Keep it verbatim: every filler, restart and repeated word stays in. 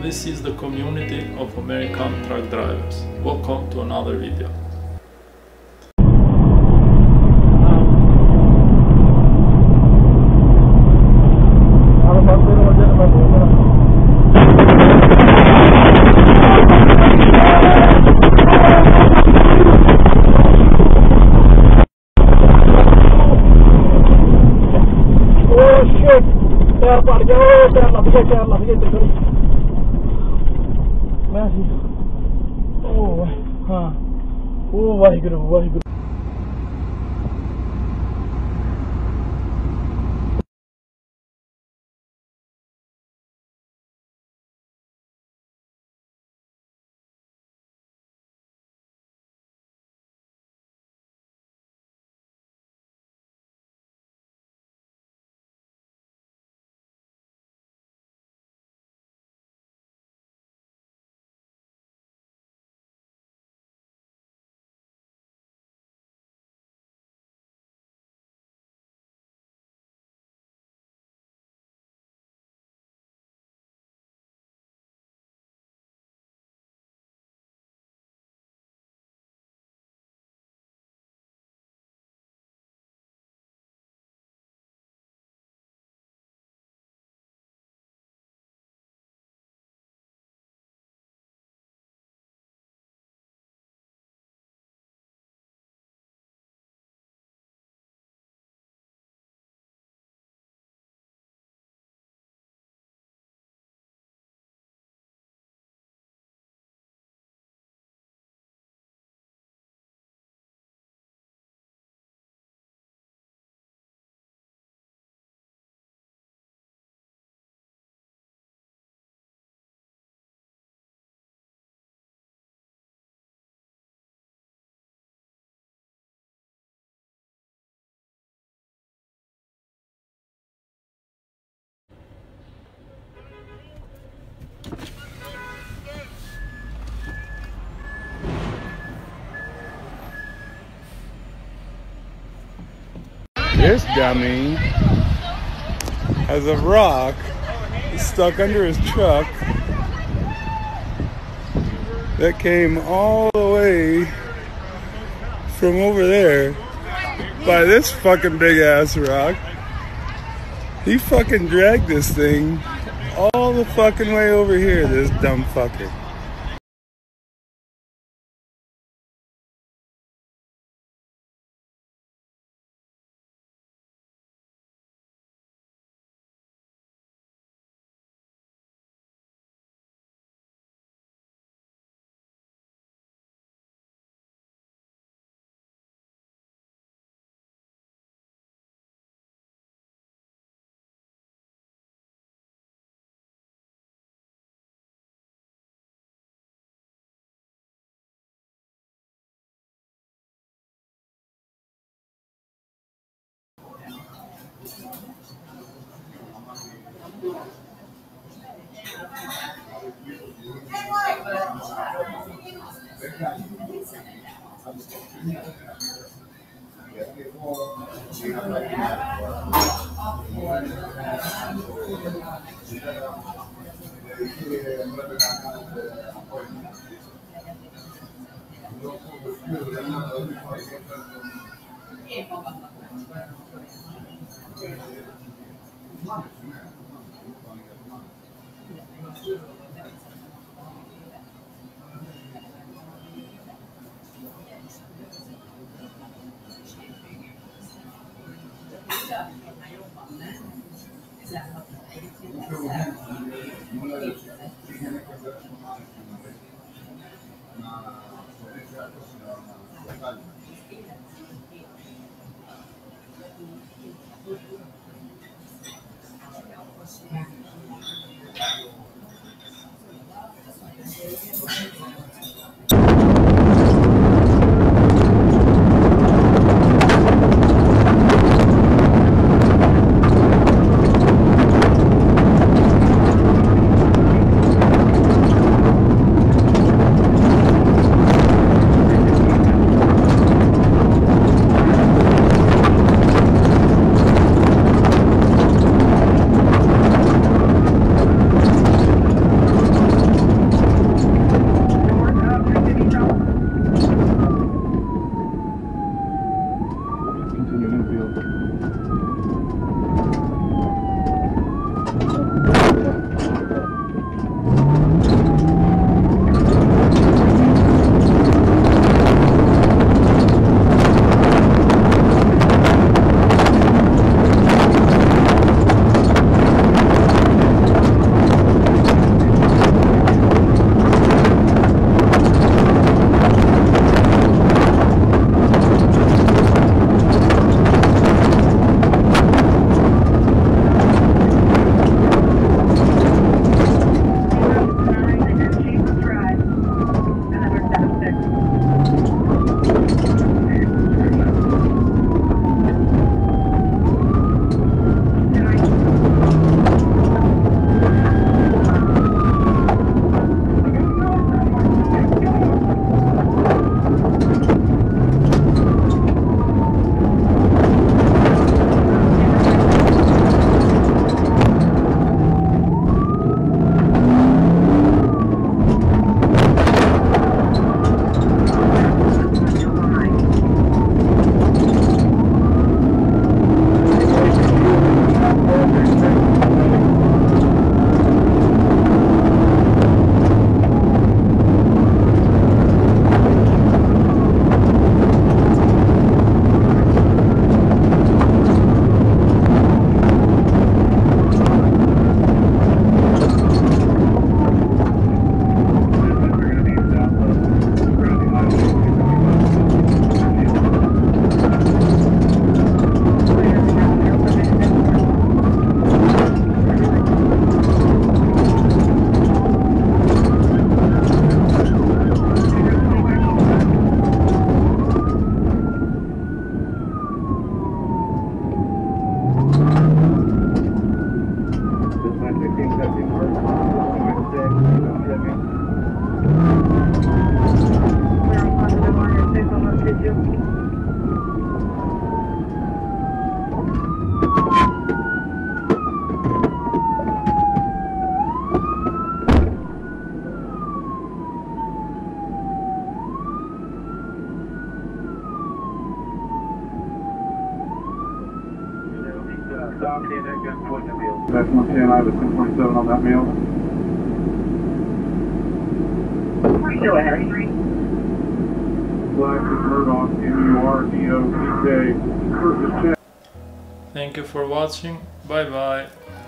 This is the community of American truck drivers. Welcome to another video. Oh, हाँ, oh Waheguru Waheguru. This dummy has a rock stuck under his truck that came all the way from over there by this fucking big ass rock. He fucking dragged this thing all the fucking way over here, this dumb fucker. That's one ten, I have a ten twenty-seven on that meal. Go ahead. Black is Murdoch, M U R D O C K. Thank you for watching. Bye bye.